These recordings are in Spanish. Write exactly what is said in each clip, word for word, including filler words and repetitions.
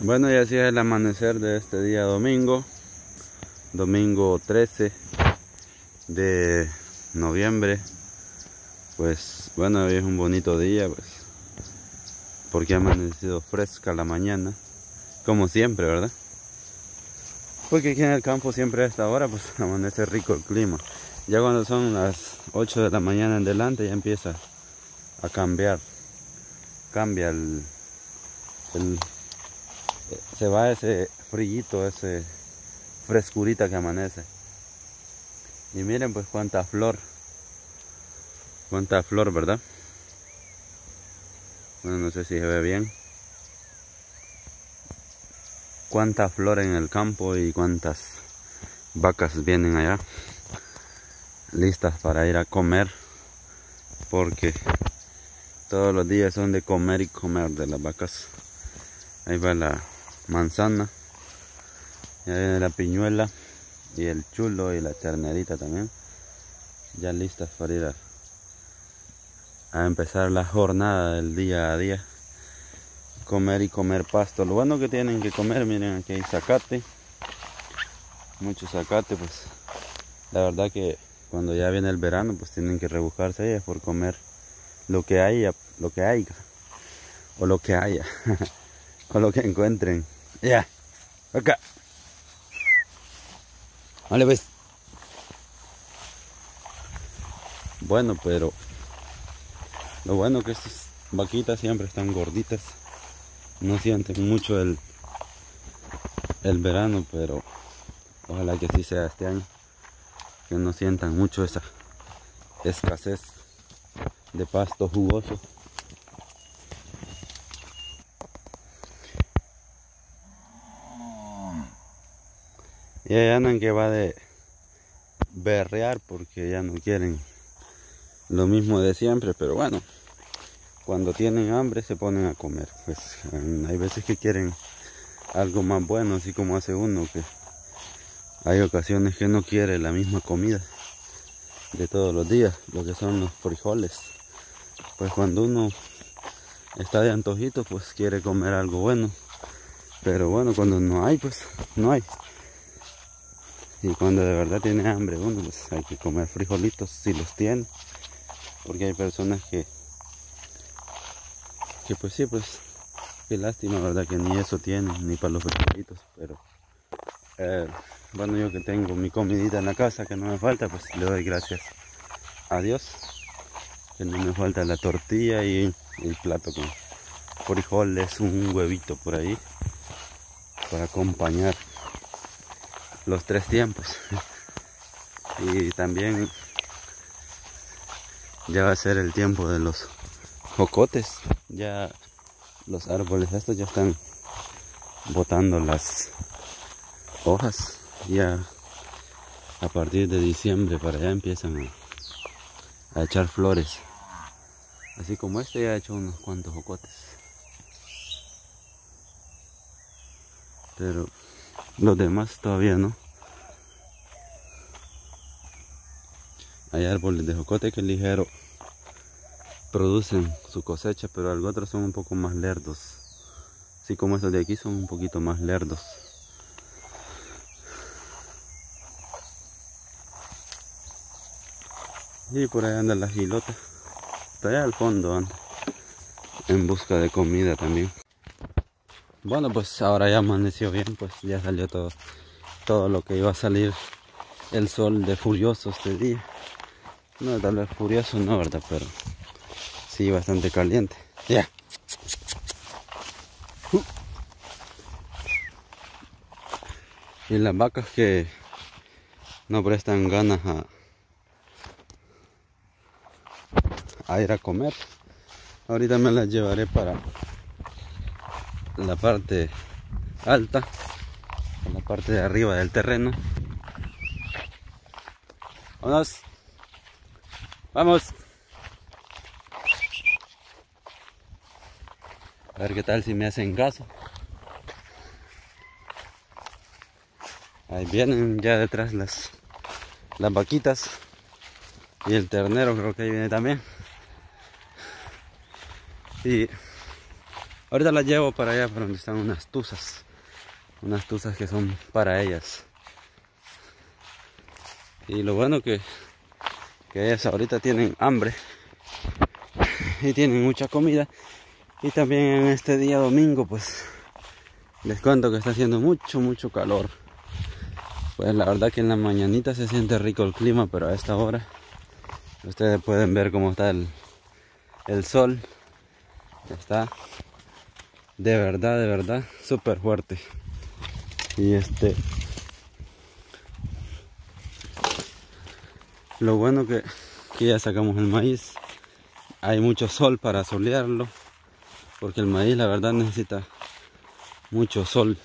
Bueno, y así es el amanecer de este día domingo, domingo trece de noviembre. Pues bueno, hoy es un bonito día, pues, porque ha amanecido fresca la mañana, como siempre, ¿verdad? Porque aquí en el campo siempre a esta hora pues amanece rico el clima. Ya cuando son las ocho de la mañana en adelante ya empieza a cambiar, cambia el, el se va ese frillito, ese frescurita que amanece. Y miren pues cuánta flor, cuánta flor, ¿verdad? Bueno, no sé si se ve bien. Cuánta flor en el campo y cuántas vacas vienen allá, listas para ir a comer, porque todos los días son de comer y comer de las vacas. Ahí va la manzana, y ahí viene la piñuela y el chulo y la ternerita también, ya listas para ir a, a empezar la jornada del día a día, comer y comer pasto. Lo bueno que tienen que comer, miren, aquí hay zacate, mucho zacate. Pues la verdad que cuando ya viene el verano pues tienen que rebuscarse ellas por comer lo que haya, lo que haya o lo que haya o lo que encuentren. Ya, yeah. Acá. Vale, pues. Bueno, pero lo bueno que estas vaquitas siempre están gorditas, no sienten mucho el, el verano, pero ojalá que sí sea este año, que no sientan mucho esa escasez de pasto jugoso. Y ahí andan que va de berrear porque ya no quieren lo mismo de siempre, pero bueno, cuando tienen hambre se ponen a comer. Pues hay veces que quieren algo más bueno, así como hace uno, que hay ocasiones que no quiere la misma comida de todos los días, lo que son los frijoles. Pues cuando uno está de antojito pues quiere comer algo bueno, pero bueno, cuando no hay pues no hay. Y cuando de verdad tiene hambre uno, pues hay que comer frijolitos si los tiene, porque hay personas que que pues sí, pues qué lástima, verdad, que ni eso tienen, ni para los frijolitos. Pero eh, bueno, yo que tengo mi comidita en la casa que no me falta, pues le doy gracias a Dios que no me falta la tortilla y el plato con frijoles, un huevito por ahí para acompañar los tres tiempos. Y también ya va a ser el tiempo de los jocotes. Ya los árboles estos ya están botando las hojas. Ya a partir de diciembre para allá empiezan a, a echar flores. Así como este ya ha hecho unos cuantos jocotes. Pero los demás todavía no. Hay árboles de jocote que ligero producen su cosecha, pero algunos otros son un poco más lerdos. Así como estos de aquí son un poquito más lerdos. Y por ahí anda la gilota. Está allá al fondo anda, en busca de comida también. Bueno, pues ahora ya amaneció bien, pues ya salió todo, todo lo que iba a salir el sol de furioso este día. No, tal vez furioso no, ¿verdad? Pero sí bastante caliente. Ya. Yeah. Uh. Y las vacas que no prestan ganas a, a ir a comer, ahorita me las llevaré para la parte alta, la parte de arriba del terreno. Vámonos. Vamos. A ver qué tal si me hacen caso. Ahí vienen ya detrás las, las vaquitas. Y el ternero creo que ahí viene también. Y Ahorita las llevo para allá, para donde están unas tuzas. Unas tuzas que son para ellas. Y lo bueno que, que ellas ahorita tienen hambre. Y tienen mucha comida. Y también en este día domingo, pues, les cuento que está haciendo mucho, mucho calor. Pues la verdad que en la mañanita se siente rico el clima, pero a esta hora ustedes pueden ver cómo está el, el sol. Está de verdad, de verdad, súper fuerte. Y este, lo bueno que, que ya sacamos el maíz. Hay mucho sol para solearlo, porque el maíz la verdad necesita mucho sol.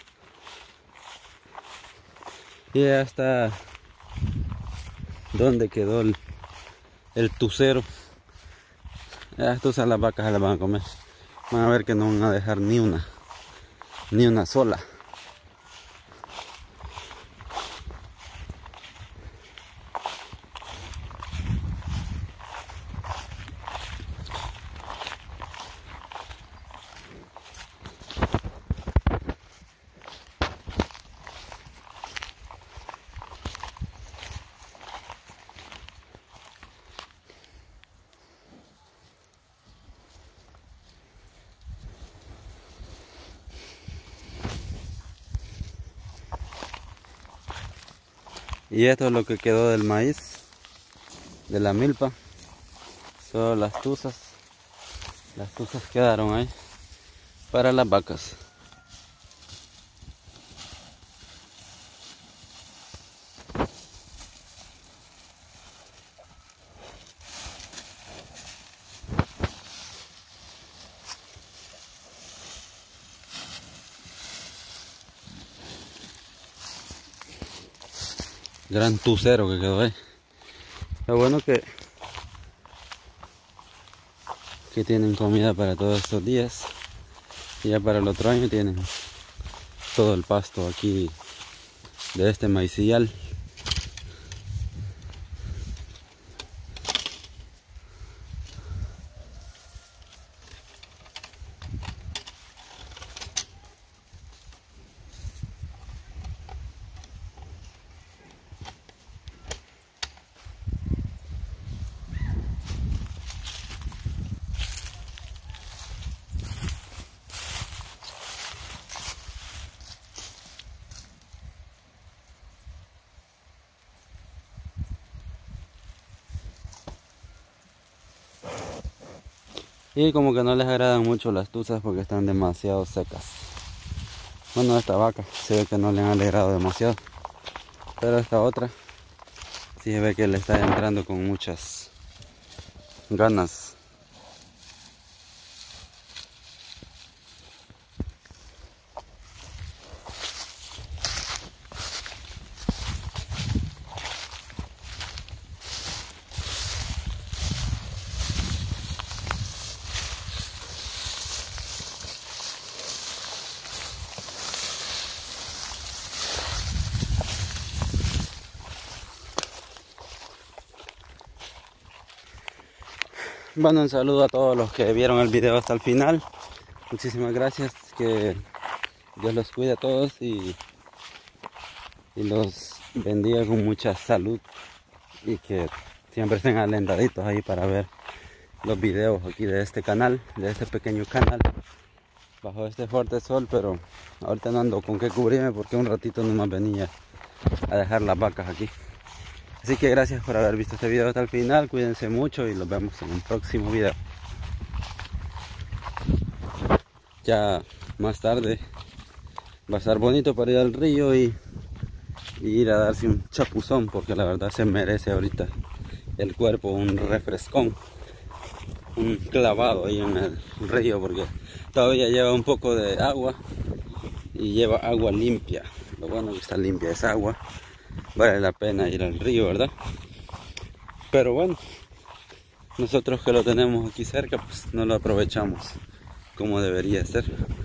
Y ya está donde quedó el, el tucero. Estas tuzas las vacas se las van a comer. Van a ver que no van a dejar ni una, ni una sola. Y esto es lo que quedó del maíz, de la milpa. Solo las tuzas. Las tuzas quedaron ahí para las vacas. Gran tucero que quedó ahí. Lo bueno que que tienen comida para todos estos días. Y ya para el otro año tienen todo el pasto aquí de este maicillal. Y como que no les agradan mucho las tuzas porque están demasiado secas. Bueno, esta vaca se ve que no le han alegrado demasiado. Pero esta otra sí se ve que le está entrando con muchas ganas. Bueno, un saludo a todos los que vieron el video hasta el final. Muchísimas gracias, que Dios los cuide a todos y, y los bendiga con mucha salud y que siempre estén alentaditos ahí para ver los videos aquí de este canal, de este pequeño canal, bajo este fuerte sol. Pero ahorita no ando con qué cubrirme porque un ratito nomás venía a dejar las vacas aquí. Así que gracias por haber visto este video hasta el final, cuídense mucho y los vemos en un próximo video. Ya más tarde va a estar bonito para ir al río y, y ir a darse un chapuzón, porque la verdad se merece ahorita el cuerpo un refrescón, un clavado ahí en el río, porque todavía lleva un poco de agua y lleva agua limpia. Lo bueno que está limpia esa agua. Vale la pena ir al río, ¿verdad? Pero bueno, nosotros que lo tenemos aquí cerca, pues no lo aprovechamos como debería ser.